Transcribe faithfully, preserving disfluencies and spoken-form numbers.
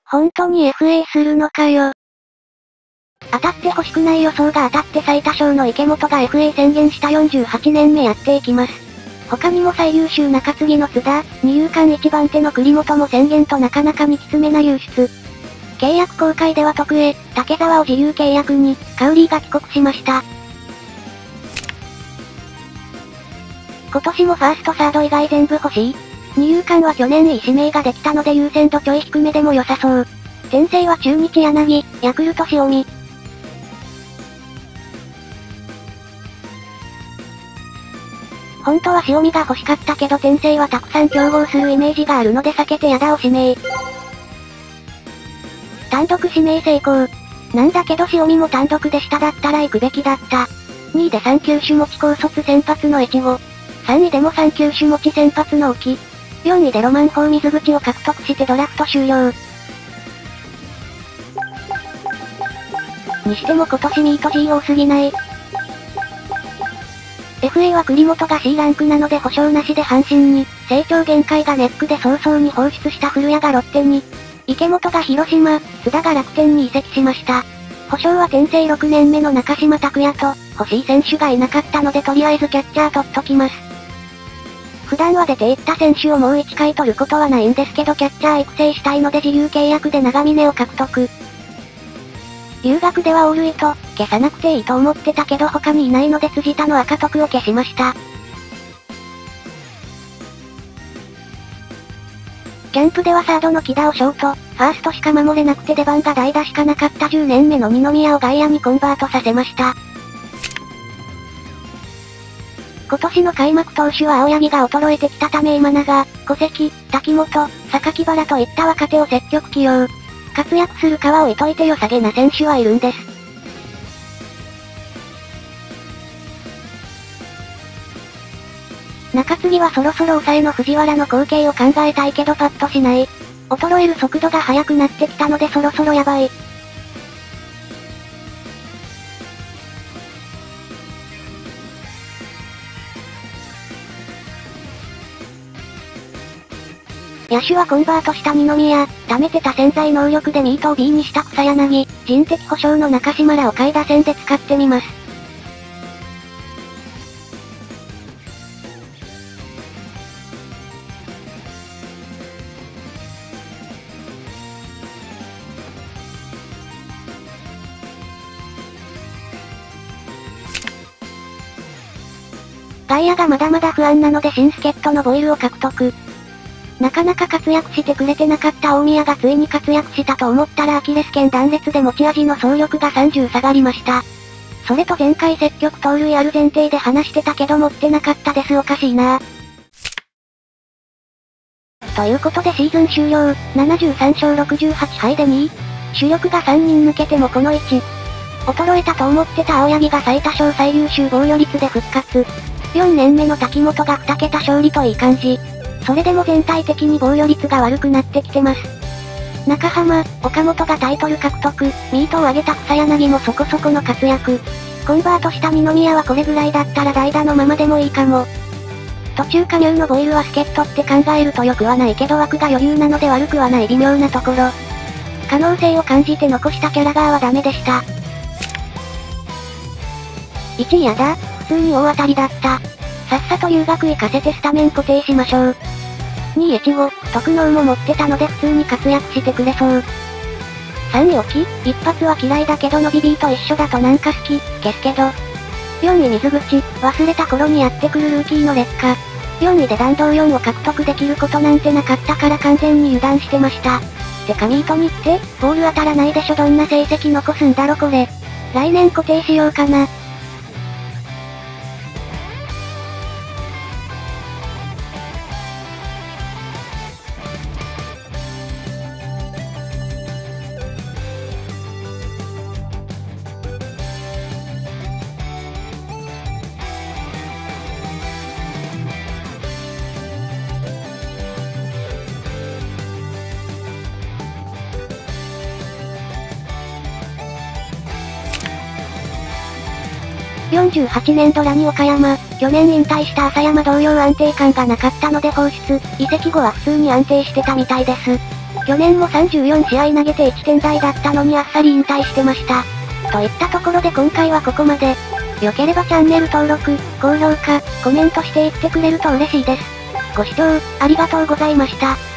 本当に エフエー するのかよ。当たってほしくない予想が当たって最多勝の池本が エフエー 宣言したよんじゅうはちねんめやっていきます。他にも最優秀中継ぎの津田、二遊間一番手の栗本も宣言となかなかにきつめな流出。契約更改では徳栄、竹澤を自由契約に、カウリーが帰国しました。今年もファーストサード以外全部欲しい。二遊間は去年いい指名ができたので優先度ちょい低めでも良さそう。転生は中日柳、ヤクルト塩見。本当は塩見が欲しかったけど転生はたくさん競合するイメージがあるので避けて矢田を指名。単独指名成功。なんだけど塩見も単独で下だったら行くべきだった。にいでさん球種持ち高卒先発の越後。さんいでもさん球種持ち先発の沖。よんいでロマン砲水口を獲得してドラフト終了。にしても今年ミート G 多すぎない？ エフエー は栗本が シー ランクなので保証なしで阪神に、成長限界がネックで早々に放出した古谷がロッテに、池本が広島、津田が楽天に移籍しました。保証は転生ろくねんめの中島拓也と、欲しい選手がいなかったのでとりあえずキャッチャー取っときます。普段は出ていった選手をもういっかい取ることはないんですけどキャッチャー育成したいので自由契約で長峰を獲得。留学ではオールイと、消さなくていいと思ってたけど他にいないので辻田の赤徳を消しました。キャンプではサードの木田をショート、ファーストしか守れなくて出番が代打しかなかったじゅうねんめの二宮を外野にコンバートさせました。今年の開幕投手は青柳が衰えてきたため今永、小関、滝本、榊原といった若手を積極起用。活躍するかは置いといて良さげな選手はいるんです。中継ぎはそろそろ抑えの藤原の後継を考えたいけどパッとしない。衰える速度が速くなってきたのでそろそろやばい。野手はコンバートした二宮、溜めてた潜在能力でミートを B にした草柳、人的保障の中島らを下位打線で使ってみます。外野がまだまだ不安なので新助っ人のボイルを獲得。なかなか活躍してくれてなかった大宮がついに活躍したと思ったらアキレス腱断裂で持ち味の走力がさんじゅう下がりました。それと前回積極盗塁ある前提で話してたけど持ってなかったですおかしいなぁ。ということでシーズン終了、ななじゅうさんしょうろくじゅうはちはいでにい。主力がさんにん抜けてもこの位置。衰えたと思ってた青柳が最多勝最優秀防御率で復活。よんねんめの滝本がにけた勝利といい感じ。それでも全体的に防御率が悪くなってきてます。中浜、岡本がタイトル獲得、ミートを上げた草柳もそこそこの活躍。コンバートした二宮はこれぐらいだったら代打のままでもいいかも。途中加入のボイルは助っ人って考えると良くはないけど枠が余裕なので悪くはない微妙なところ。可能性を感じて残したキャラガーはダメでした。いちいやだ、普通に大当たりだった。さっさと留学行かせてスタメン固定しましょう。にい越後、特能も持ってたので普通に活躍してくれそう。さんい沖、一発は嫌いだけどのビビーと一緒だとなんか好き、消すけど。よんい水口、忘れた頃にやってくるルーキーの劣化。よんいで弾道よんを獲得できることなんてなかったから完全に油断してました。てかミートにって、ボール当たらないでしょどんな成績残すんだろこれ。来年固定しようかな。よんじゅうはちねんドラに岡山、去年引退した浅山同様安定感がなかったので放出、移籍後は普通に安定してたみたいです。 去年もさんじゅうよんしあい投げていってん台だったのにあっさり引退してました。といったところで今回はここまで。良ければチャンネル登録、高評価、コメントしていってくれると嬉しいです。ご視聴、ありがとうございました。